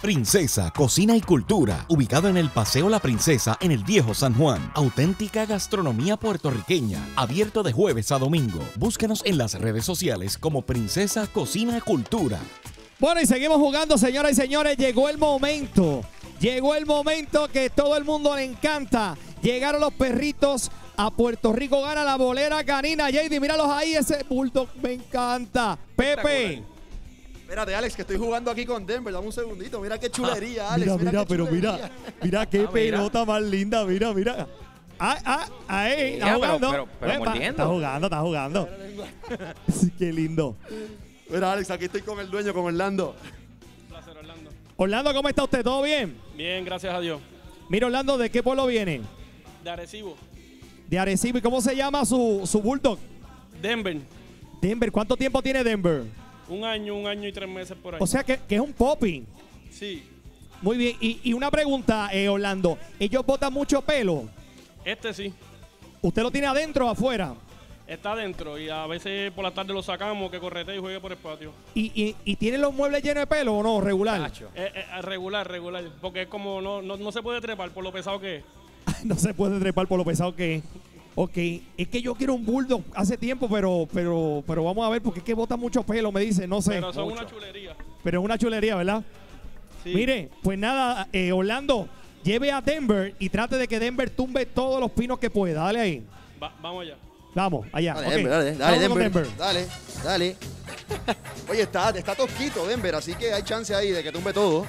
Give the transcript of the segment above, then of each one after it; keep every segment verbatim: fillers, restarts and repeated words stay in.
Princesa Cocina y Cultura, ubicado en el Paseo La Princesa en el Viejo San Juan. Auténtica gastronomía puertorriqueña, abierto de jueves a domingo. Búscanos en las redes sociales como Princesa Cocina y Cultura. Bueno, y seguimos jugando, señoras y señores. Llegó el momento, llegó el momento que todo el mundo le encanta. Llegaron los perritos a Puerto Rico, gana la bolera canina. J D, míralos ahí, ese bulldog me encanta. Pepe. Espérate, Alex, que estoy jugando aquí con Denver. Dame un segundito. Mira qué chulería, Ah, Alex. mira, mira, mira, qué pero chulería. mira, mira qué Ah, mira. pelota más linda, mira, mira. Ah, ah, ahí, está Mira, pero- jugando. pero- pero Epa, mordiendo. está jugando, está jugando. Sí, qué lindo. Mira, Alex, aquí estoy con el dueño, con Orlando. Un placer, Orlando. Orlando, ¿cómo está usted? ¿Todo bien? Bien, gracias a Dios. Mira, Orlando, ¿de qué pueblo viene? De Arecibo, De Arecibo. ¿Y cómo se llama su, su bulldog? Denver. Denver. ¿Cuánto tiempo tiene Denver? Un año, un año y tres meses por ahí. O sea que, que es un popping. Sí. Muy bien. Y, y una pregunta, eh, Orlando. ¿Ellos botan mucho pelo? Este sí. ¿Usted lo tiene adentro o afuera? Está adentro y a veces por la tarde lo sacamos, que correte y juegue por el patio. ¿Y, y, y tiene los muebles llenos de pelo o no? Regular. Nacho. Eh, eh, regular, regular. Porque es como no, no, no se puede trepar por lo pesado que es. No se puede trepar por lo pesado que es. Ok, es que yo quiero un bulldog hace tiempo, pero pero pero vamos a ver, porque es que bota mucho pelo, me dice, no sé. Pero son Mucho. una chulería. Pero es una chulería, ¿verdad? Sí. Mire, pues nada, eh, Orlando, lleve a Denver y trate de que Denver tumbe todos los pinos que pueda. Dale ahí. Va- vamos allá. Vamos, allá. Dale, ok. Denver, dale, dale, Vamos con Denver. Dale, dale. Oye, está, está tosquito Denver, así que hay chance ahí de que tumbe todo.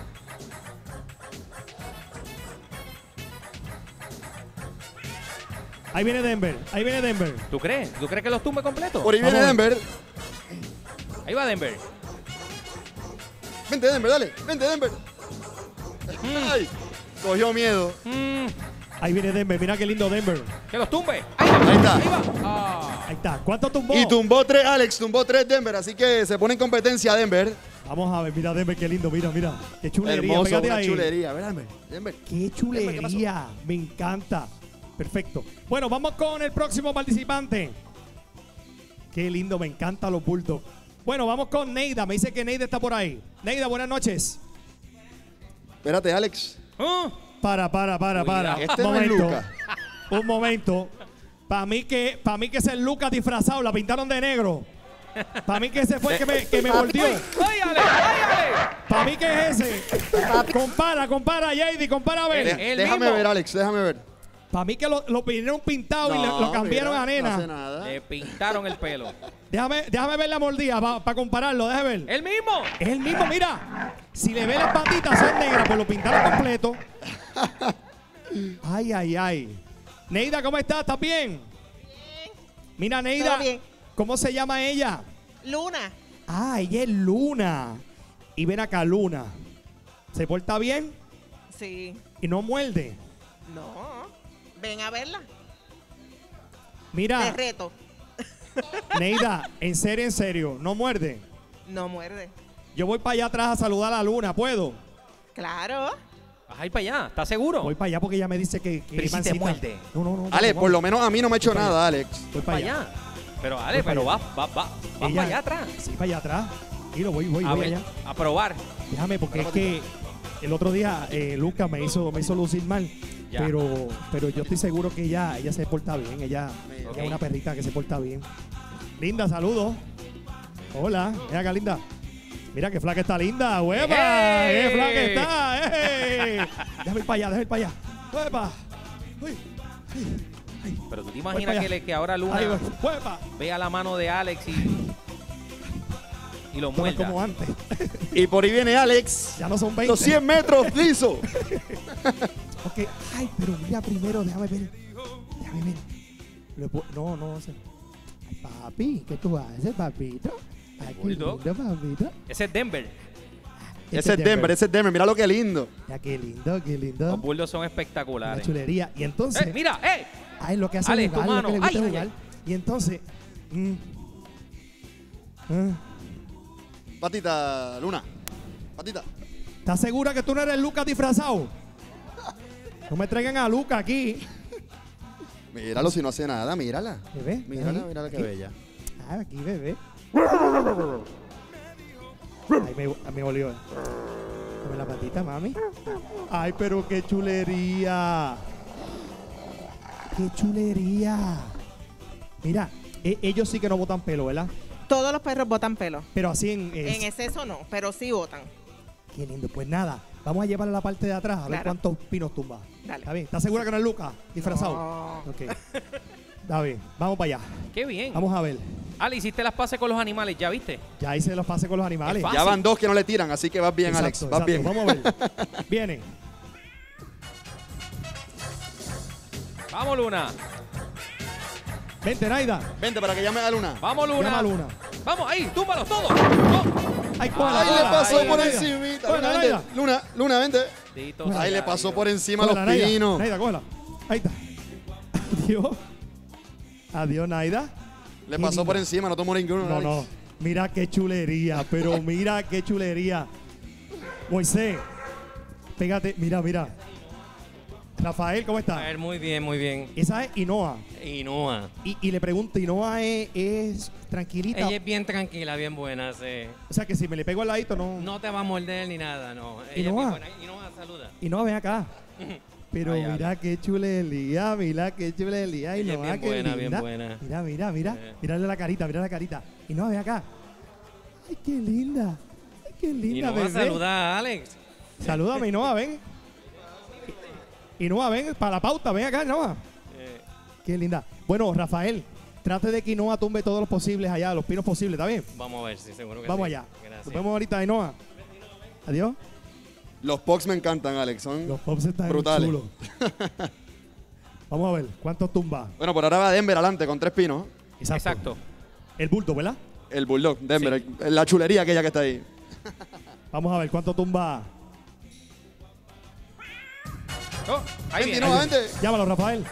Ahí viene Denver, ahí viene Denver. ¿Tú crees? ¿Tú crees que los tumbe completo? Por ahí viene Vamos a ver. Denver. Ahí va Denver. Vente, Denver, dale. Vente, Denver. Ay, cogió miedo. Mm, Ahí viene Denver, mira qué lindo Denver. que los tumbe. Ahí va. Ahí está. Ahí va. Ah. Ahí está. ¿Cuánto tumbó? Y tumbó tres, Alex, tumbó tres Denver, así que se pone en competencia Denver. Vamos a ver, mira Denver, qué lindo, mira, mira. Qué chulería, Hermoso, pégate una ahí. chulería. Ver, Denver, Denver. Qué chulería, me encanta. Perfecto. Bueno, vamos con el próximo participante. Qué lindo, me encantan los bulldogs. Bueno, vamos con Neida. Me dice que Neida está por ahí. Neida, buenas noches. Espérate, Alex. Ah. Para, para, para, para. Este Un no es momento. Luca. Un momento. Para mí que, para mí que ese es Lucas disfrazado, la pintaron de negro. Para mí que ese fue el que me, que me volteó. ¡Óyale! ¡Óyale! Para mí que es ese. Compara, compara, J D, compara a ver. De- el déjame mismo. ver, Alex, déjame ver. Para mí que lo, lo vinieron pintado y le- lo cambiaron mira, a nena. No hace nada. Le pintaron el pelo. Déjame, déjame ver la mordida para compararlo, déjame ver. ¡El mismo! Es el mismo, mira. Si le ve las patitas son negras, pues lo pintaron completo. Ay, ay, ay. Neida, ¿cómo estás? ¿Estás bien? Mira, Neida, Todo bien. ¿cómo se llama ella? Luna, Ah, ella es Luna. Y ven acá, Luna. ¿Se porta bien sí. y no muerde? No. Ven a verla. Te Mira, reto. Neida, en serio, en serio, no muerde. No muerde. Yo voy para allá atrás a saludar a la Luna, ¿puedo? Claro. Vas a ir para allá. ¿Estás seguro? Voy para allá porque ella me dice que, que Pero ¿y si te mancita. muerde? No, no, no. Alex, no, por no. lo menos a mí no me ha hecho Voy para nada, Alex. Voy para para allá. allá. Pero Voy Ale, para pero allá. va, va, va, va Ella- para allá atrás. Sí, para allá atrás. Y lo voy, voy, A voy ver, allá. a probar. Déjame, porque es que el otro día eh, Lucas me hizo, me hizo lucir mal. Ya. Pero, pero yo estoy seguro que ella, ella se porta bien. Ella, ella Ok. es una perrita que se porta bien. Linda, saludos. Hola, ven acá, linda. Mira qué flaca está linda, hueva. ¡Ey! ¡Qué flaca está! ¡Ey! Déjame ir para allá, déjame ir para allá. ¡Hueva! Uy, ay, ay. Pero tú te Voy para imaginas allá. que, le- que ahora Luna Ahí voy. ¡Hueva! vea la mano de Alex y, y lo Esto no es muerda. como antes. Y por ahí viene Alex. Ya no son veinte. Los cien metros, liso. Ok, ay, pero mira primero, déjame ver. Déjame ver. Lo pu- No, no sé. Ay, papi, ¿qué tú haces, papito? Ay, qué lindo, Bulldog. papito. Ese es Denver. Ese es Denver, ese es Denver. Mira lo que lindo. Ya, qué lindo, qué lindo. Los bulldogs son Una espectaculares. chulería. Y entonces, Eh, mira, ¡eh! ay, lo que hace Ale, es jugar, tu lo que le mano. gusta Ay, ay, jugar. Y entonces, mm, ah, Patita, Luna. Patita. ¿estás segura que tú no eres Lucas disfrazado? No me traigan a Lucas aquí. Míralo si no hace nada, mírala. Bebé, Mírala, ahí, mírala qué aquí. bella. Ah, aquí, bebé. Ay, me, me olió. Come la patita, mami. Ay, pero qué chulería. Qué chulería. Mira, e- ellos sí que no botan pelo, ¿verdad? Todos los perros botan pelo. Pero así en... es- En exceso no, pero sí botan. Qué lindo. Pues nada, vamos a llevarla a la parte de atrás a ver Claro. cuántos pinos tumba. Dale. ¿Está bien? ¿Estás segura que no es Lucas disfrazado? No. Ok. Está bien, vamos para allá. Qué bien. Vamos a ver. Ale, hiciste las pases con los animales, ¿ya viste? Ya hice los pases con los animales. Es fácil. Ya van dos que no le tiran, así que vas bien, Exacto, Alex. Vas exacto. bien. Vamos a ver. Viene. Vamos, Luna. Vente, Naida. Vente para que llame a Luna. Vamos, Luna. Llama a Luna. Vamos, ahí, túmbalos todos. No. Ay, cógela, Ahí le cógela. pasó Ay, por Naida. encimita. Cógela, Luna, vente. Naida. Luna, Luna, vente. Bendito Ahí Ahí sea le pasó Dios. por encima Cógela, los Naida. pinos. Naida, cógela. Ahí está. Adiós. Adiós, Naida. Le Qué pasó linda. por encima, no tomó ninguno. No, Alex. no. Mira qué chulería, pero mira qué chulería. Moisés, pégate, mira, mira. Rafael, ¿cómo A está? ver, muy bien, muy bien. Esa es Inoa. Inoa. Y, y le pregunto, ¿Inoa es, es tranquilita? Ella es bien tranquila, bien buena, sí. O sea, que si me le pego al ladito, no... No te va a morder ni nada, no. Ella es bien Inoa. buena. Inoa, saluda. Inoa, ven acá. Pero Ay, mira Ale. qué chulería, mira qué chulería. Ella es Inoa, bien qué buena, bien linda. buena. Mira, mira, mira. Eh. Mírale la carita, mira la carita. Inoa, ven acá. Ay, qué linda. Ay, qué linda, Inoa, bebé. saluda a Alex. Salúdame, Inoa, ven. Inoa, ven, para la pauta, ven acá, Inoa. Eh, Qué linda. Bueno, Rafael, trate de que Inoa tumbe todos los posibles allá, los pinos posibles, ¿está bien? vamos a ver, sí, seguro que Vamos sí. allá. Gracias. Nos vemos ahorita, Inoa. Adiós. Los Pox me encantan, Alex. Son... Los pops están Brutales. chulos. Vamos a ver, ¿cuántos tumba? Bueno, por ahora va Denver adelante con tres pinos. Exacto. El bulto, ¿verdad? El Bulldog, Denver. Sí. el- la chulería aquella que está ahí. Vamos a ver, ¿cuánto tumba? Oh, ahí Vente, viene. Inoa, vente. Llámalo, Rafael.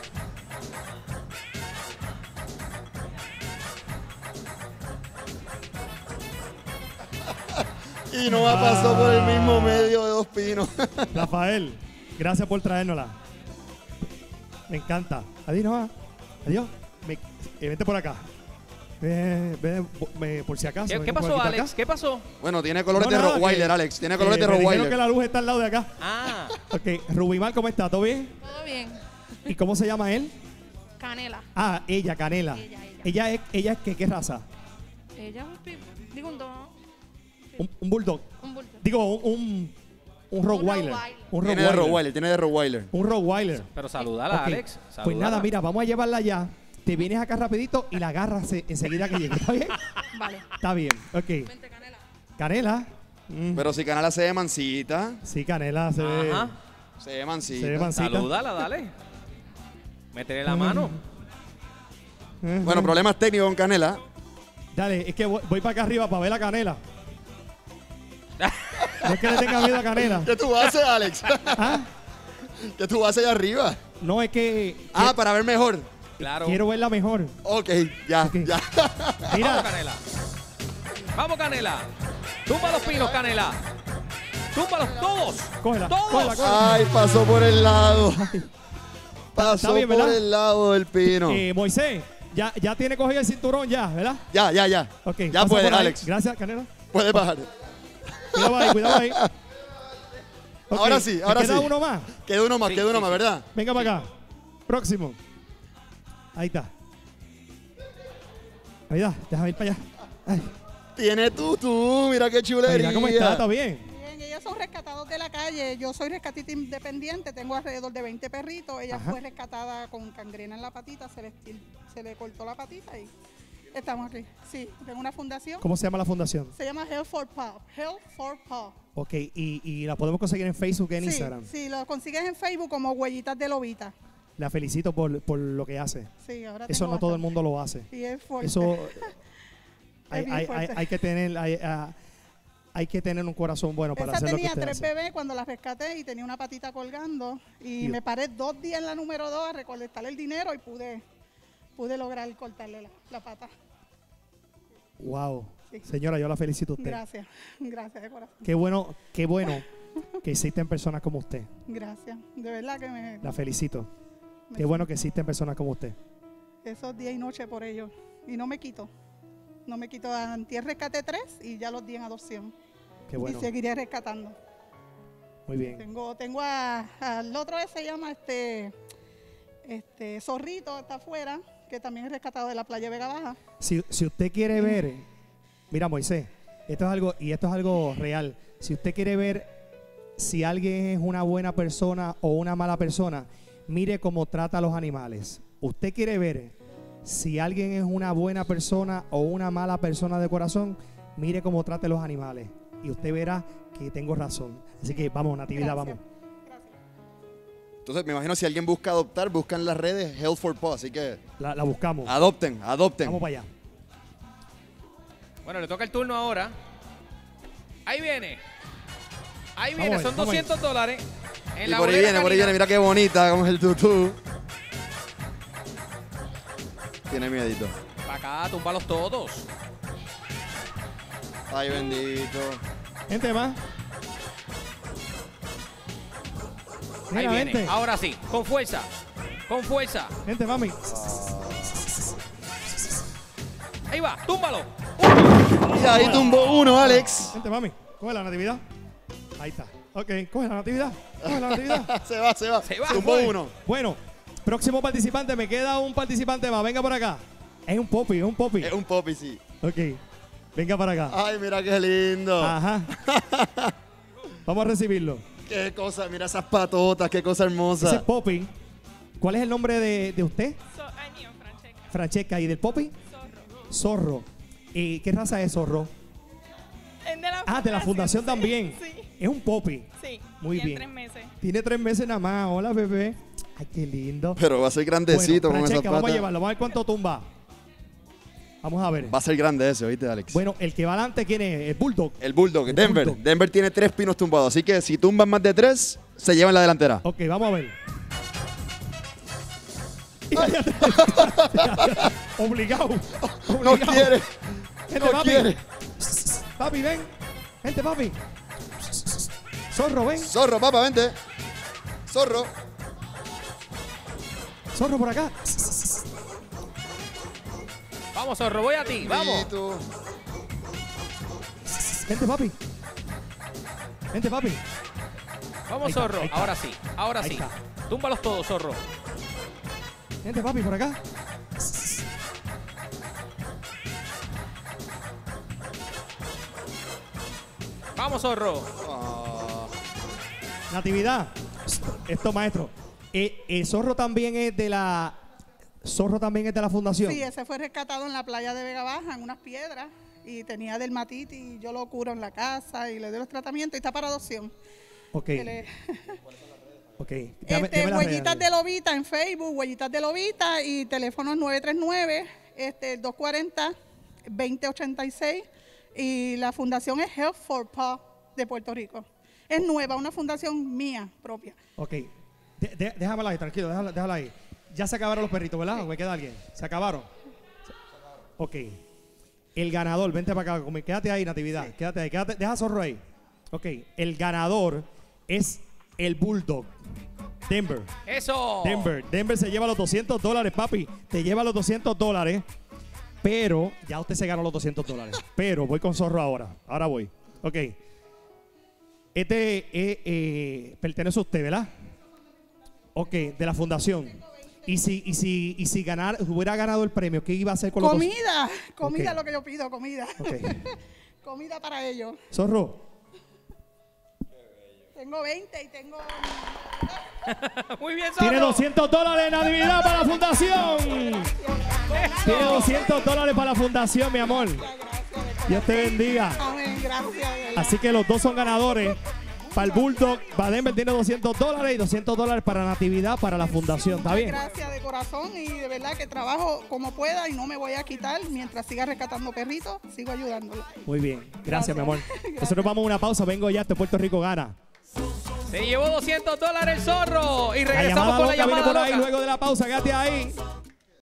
Y Inoa pasó por el mismo medio de dos pinos. Rafael, gracias por traérnosla. Me encanta. Adiós, Inoa. Adiós. Me- eh, vente por acá. Ven, ven, me- por si acaso. ¿Qué, ven qué por pasó, aquí, Alex? acá. ¿Qué pasó? Bueno, tiene colores No, de nada, Rottweiler, que- Alex. Tiene Eh, colores de me dijeron Rottweiler. que la luz está al lado de acá. Ah, Ok, Rubimar, ¿cómo está? ¿Todo bien? Todo bien. ¿Y cómo se llama él? Canela. Ah, ella, Canela. Ella, ella. Ella es, ella es ¿qué, qué raza? Ella es un pi- digo un don, Un, un bulldog. un bulto. Digo, un, un, un Rottweiler. Rottweiler. Un Tiene de Rottweiler. Rottweiler, tiene de Rottweiler. Un Rottweiler. pero saludala, Ok. Alex. Pues salúdala. nada, mira, vamos a llevarla allá. Te vienes acá rapidito y la agarras eh, enseguida que llegue. ¿Está bien? Vale. Está bien. Ok. Vente, Canela. Canela. Mm, Pero si Canela se ve mansita, sí, Canela se ve, Ajá. se ve mansita. se ve mansita. Salúdala, dale. Métele la mano. Ujú. Bueno, problemas técnicos con Canela. Dale, es que voy, voy para acá arriba para ver la Canela. No es que le tenga miedo a Canela. ¿Qué tú haces, Alex? ¿Ah? ¿Qué tú haces allá arriba? No, es que, Ah, que para ver mejor. Claro. quiero verla mejor. Ok, ya, Ok. ya. Vamos, Mira, Canela. Vamos, Canela. Tumba los pinos, Canela. Túmbalos todos. cógela, Todos. cógela, cógela. Ay, pasó por el lado. Pasó bien, por ¿verdad? el lado del pino. Eh, Moisés, ya, ya tiene cogido el cinturón ya, ¿verdad? Ya, ya, ya. Ok. Ya pasa puede, por ahí. Alex. Gracias, Canela. Puedes bajar. Cuidado ahí, cuidado ahí. Ok, Ahora sí, ¿te ahora queda sí. uno más? Quedó uno más, Sí, quedó uno sí, más, sí. ¿verdad? Venga para acá. Próximo. Ahí está. Ahí está, déjame ir para allá. Ay, Tiene tutú, mira qué chulería. mira cómo está, está bien. Bien, ellos son rescatados de la calle. Yo soy rescatista independiente, tengo alrededor de veinte perritos. Ella Ajá. fue rescatada con gangrena en la patita, se le, se le cortó la patita y estamos aquí. Sí, tengo una fundación. ¿Cómo se llama la fundación? Se llama Help for Paw. Help for Paw. Ok, y, y la podemos conseguir en Facebook y en Sí, Instagram. sí, lo consigues en Facebook como Huellitas de Lobita. La felicito por, por lo que hace. Sí, ahora Eso tengo no todo el bastante. mundo lo hace. Y es fuerte. Eso hay, bien hay, hay, fuerte. hay que tener hay, ah, hay que tener un corazón bueno para Esa hacer lo que tenía usted tres hace. bebés cuando la rescaté y tenía una patita colgando. Y Dios. me paré dos días en la número dos a recolectarle el dinero y pude, pude lograr cortarle la, la pata. Wow. Sí. Señora, yo la felicito a usted. Gracias, gracias de corazón. Qué bueno, qué bueno que existen personas como usted. Gracias, de verdad que me... La felicito. me Qué bueno que existen personas como usted. Esos días y noches por ellos. Y no me quito. No me quito. Antier rescaté tres y ya los di en adopción. Qué bueno. Y seguiré rescatando. Muy bien. Tengo, tengo a, al otro se llama este, este Zorrito, está afuera, que también es rescatado de la playa Vega Baja. Si, si usted quiere ver, mira Moisés, esto es algo, y esto es algo real. Si usted quiere ver si alguien es una buena persona o una mala persona, mire cómo trata a los animales. Usted quiere ver si alguien es una buena persona o una mala persona de corazón, mire cómo trata a los animales. Y usted verá que tengo razón. Así que vamos, Natividad, Gracias. vamos. Entonces, me imagino si alguien busca adoptar, busca en las redes Health for Paw. Así que La, la buscamos. adopten, adopten. Vamos para allá. Bueno, le toca el turno ahora. Ahí viene. Ahí viene, Vamos ahí, son vamos ahí. doscientos dólares. En Y la por ahí bolera viene, por ahí canina. viene. Mira qué bonita, como es el tutú. Tiene miedito. Para acá, túmbalos todos. Ay, bendito. Gente más. Ahí Mira, viene. vente. Ahora sí, con fuerza. Con fuerza. Gente, mami. Ahí va, túmbalo. Y ahí tumbó uno, Alex. Gente, mami. Coge la Natividad. Ahí está. Ok, coge la Natividad. Coge la Natividad. Se va, se va. Se va. Tumbó Fue. uno. Bueno, próximo participante. Me queda un participante más. Venga por acá. Es un popi, es un popi. Es un popi, sí. Ok. Venga para acá. Ay, mira qué lindo. Ajá. Vamos a recibirlo. Qué cosa, mira esas patotas, qué cosa Ese hermosa. es Poppy. ¿Cuál es el nombre de, de usted? So, ay, mío, Francesca. Francesca. ¿Y del Poppy? Zorro. Zorro. ¿Y qué raza es Zorro? Es de la Ah, de la fundación también. Sí, Es un Poppy. sí. Muy Tiene bien. tres meses. Tiene tres meses nada más. Hola, bebé. Ay, qué lindo. Pero va a ser grandecito Bueno, con esas Francesca, vamos a patas. llevarlo. Vamos a ver cuánto tumba. Vamos a ver. Va a ser grande ese, ¿oíste, Alex? Bueno, el que va adelante, ¿quién es? El Bulldog. El Bulldog, El Denver. Bulldog. Denver tiene tres pinos tumbados, así que si tumban más de tres, se llevan la delantera. Ok, vamos a ver. Obligado. No Obligado. quiere, Gente, no papi. quiere. Papi, ven. Gente, papi. Zorro, ven. Zorro, papá, vente. Zorro. Zorro por acá. Vamos, Zorro, voy a ti. Vamos. Amiguito. Vente, papi. Vente, papi. Vamos, Ahí está, Zorro. ahí está. Ahora sí, ahora Ahí sí. está. Túmbalos todos, Zorro. Vente, papi, por acá. Vamos, Zorro. Ah, Natividad. Esto, maestro. Eh, el zorro también es de la. Zorro también es de la fundación. Sí, ese fue rescatado en la playa de Vega Baja, en unas piedras, y tenía dermatitis, y yo lo curo en la casa y le doy los tratamientos y está para adopción. Ok. Que le- Ok. Dame- este, dame las Huellitas redes. de Lobita en Facebook, Huellitas de Lobita, y teléfono es nueve tres nueve, este, dos cuatro cero, dos cero ocho seis, y la fundación es Health for Paw de Puerto Rico. Es nueva, una fundación mía propia. Ok. De- de- déjamela ahí, tranquilo, déjala, déjala ahí. Ya se acabaron los perritos, ¿verdad? ¿O me queda alguien? ¿Se acabaron? Ok. El ganador, vente para acá, conmigo. Quédate ahí, Natividad. Quédate ahí, quédate, deja Zorro ahí. Ok. El ganador es el Bulldog. Denver. Eso. Denver. Denver se lleva los doscientos dólares, papi. Te lleva los doscientos dólares. Pero, ya usted se ganó los doscientos dólares. Pero voy con Zorro ahora. Ahora voy. Ok. Este eh, eh, pertenece a usted, ¿verdad? Ok, de la fundación. Y si, y si, y si ganar, hubiera ganado el premio, ¿qué iba a hacer con los dos? Comida, comida Ok. es lo que yo pido, comida. Ok. Comida para ellos. Zorro, Tengo veinte y tengo... Muy bien, Zorro. tiene doscientos dólares en Natividad para la fundación. Tiene doscientos dólares para la fundación, mi amor. Dios te bendiga. Amén, gracias. de verdad. Así que los dos son ganadores. Para el Bulldog, para Denver tiene doscientos dólares y doscientos dólares para Natividad, para la fundación. ¿Está bien? Gracias de corazón y de verdad que trabajo como pueda y no me voy a quitar mientras siga rescatando perritos, sigo ayudándolo. Muy bien. Gracias, Gracias. mi amor. Gracias. Nosotros vamos a una pausa. Vengo ya. Este Puerto Rico gana. Se llevó doscientos dólares el Zorro. Y La regresamos llamada con la loca viene llamada por ahí loca. luego de la pausa. Quédate ahí.